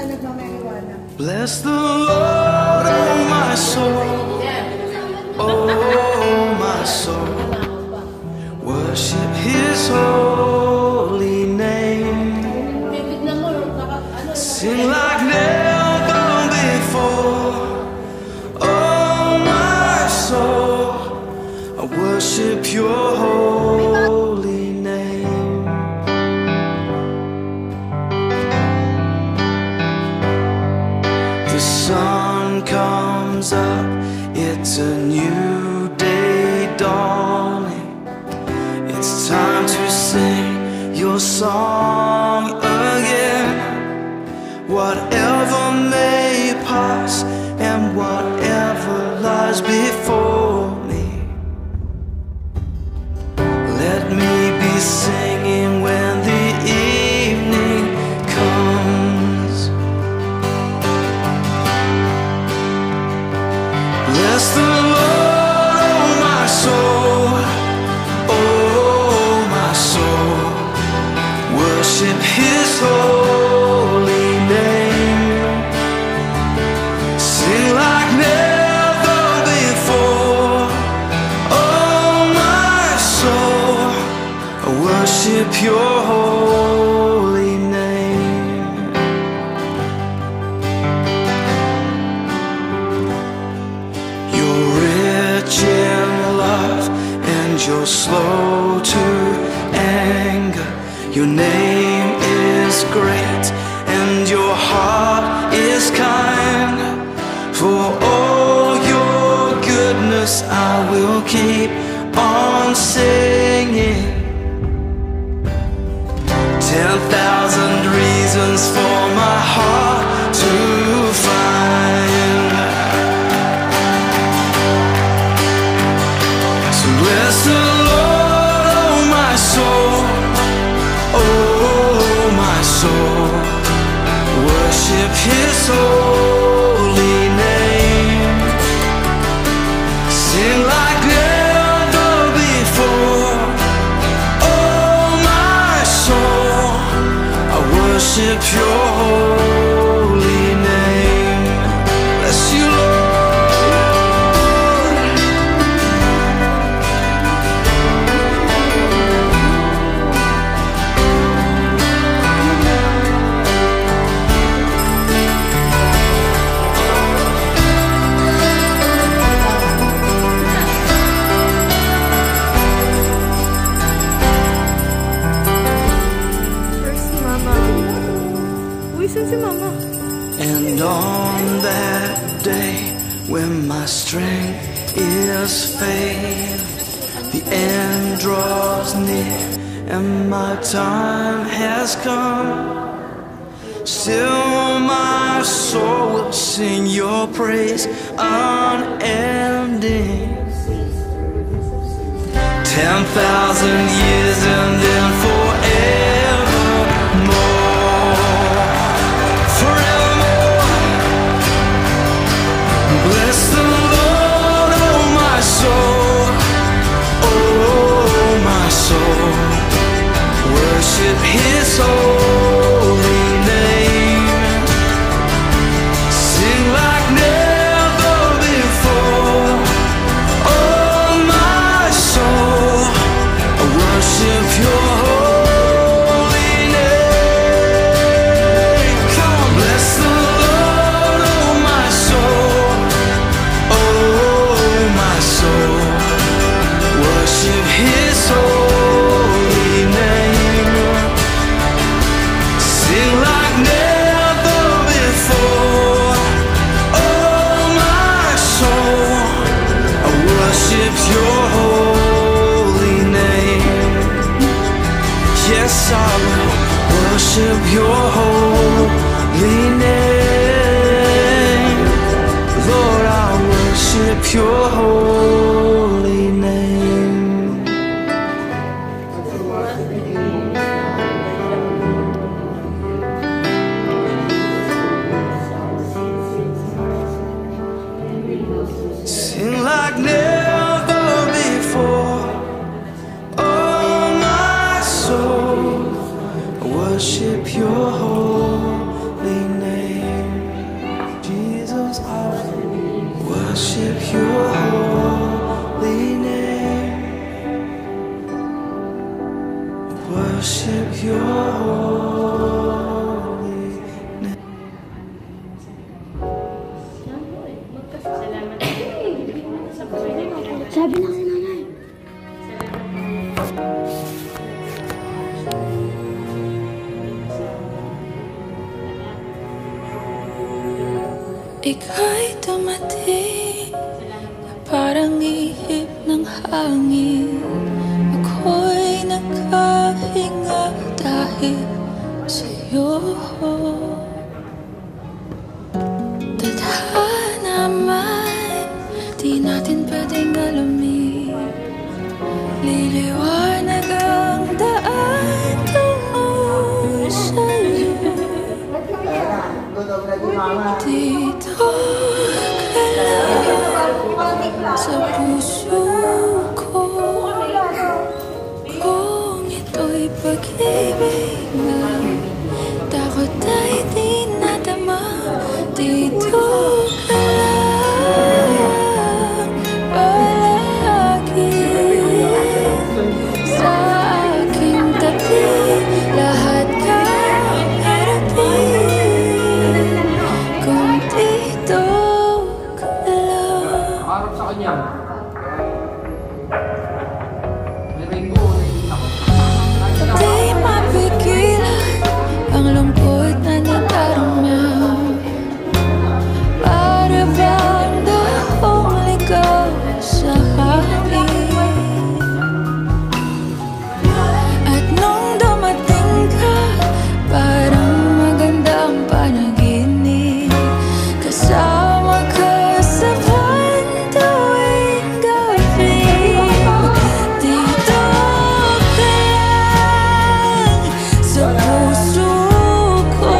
Bless the Lord, oh my soul, oh my soul. Worship His holy name. Sing like never before. Oh my soul, I worship Your holy name. The sun comes up, it's a new day dawning. It's time to sing Your song again. Whatever may pass and whatever lies before me, let me be singing when the evening comes. Bless the Lord, oh my soul, oh my soul. Worship His holy name. Sing like never before. Oh my soul, I worship Your holy name. You're rich in love and You're slow to anger. Your name is great and Your heart is kind. For all Your goodness I will keep on singing. 10,000 reasons for my heart to find. So bless the Lord, oh my soul, oh my soul. Worship His holy name. Sing like never before. Oh my soul, I worship Your holy name. Bless You, Lord. And on that day when my strength is failing, the end draws near and my time has come, still my soul will sing Your praise unending. 10,000 years and then forevermore, forevermore. Bless the Lord, oh my soul, oh my soul. Worship His holy name. Sing like never before. Oh my soul, I worship Your holy name. Come on, bless the Lord, oh my soul, oh my soul. Worship His holy name. Sing like never before. Oh my soul, I worship Your holy name. Yes, I will worship Your holy name. Lord, I worship Your holy name. Sing like never before. Oh my soul, I worship Your holy name. worship your holy name. Worship your holy name. Sabi na si nanay. Ika'y dumating na parang ihip ng hangin. Ako'y nakahinga dahil sa'yo. Tadhana man, di natin pwedeng alamin. Liliwanag ang daan tungo sa'yo. Dito ka lang sa puso ko. Kung ito'y pag-ibig na takot ay di nadama. Dito ka lang palagi sa aking tabi. Lahat kang harapin. Kung dito ka lang. Harap sa kanya. Di mapigilan ang lungkot na nadarama. Para bang dahong ligaw sa hangin. At nung dumating ka, parang magandang panaginip. Kasama ka sa tuwing gabi. Dito ka lang sa puso ko.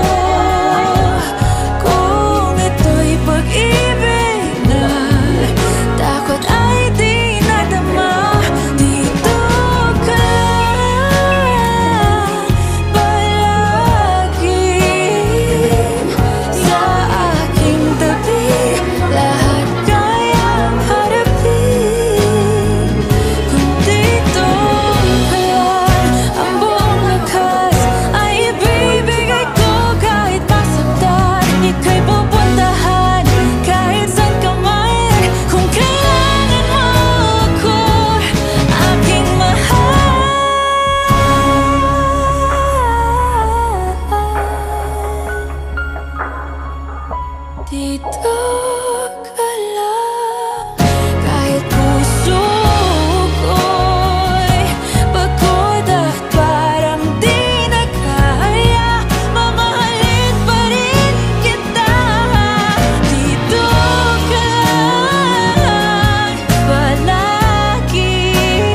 Kung ito'y pag-ibig na takot ay di nadama. Dito ka lang palagi sa aking tabi. Lahat kayang harapin. Kung dito ka lang, ang buong lakas ay ibibigay ko. Kahit masaktan, ika'y pupuntahan kahit saan ka man. Kung kailangan mo ako, aking mahal. Dito ka lang, kahit puso ko'y pagod at parang di na kaya. Mamahalin pa rin kita. Dito ka lang palagi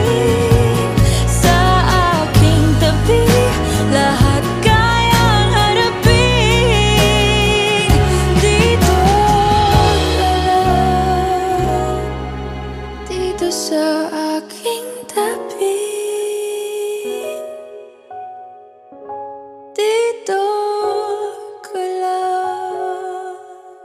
sa aking tabi. Lahat kayang harapin. Dito ka lang, dito sa aking tabi. Dito ka lang.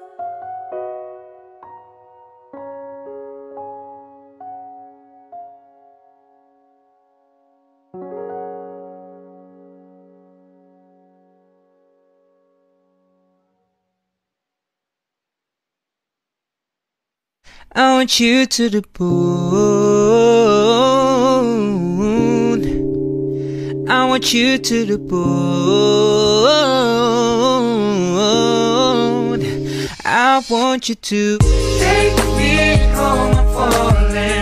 I want you to the moon. I want you to the moon. I want you to take me home. I'm falling.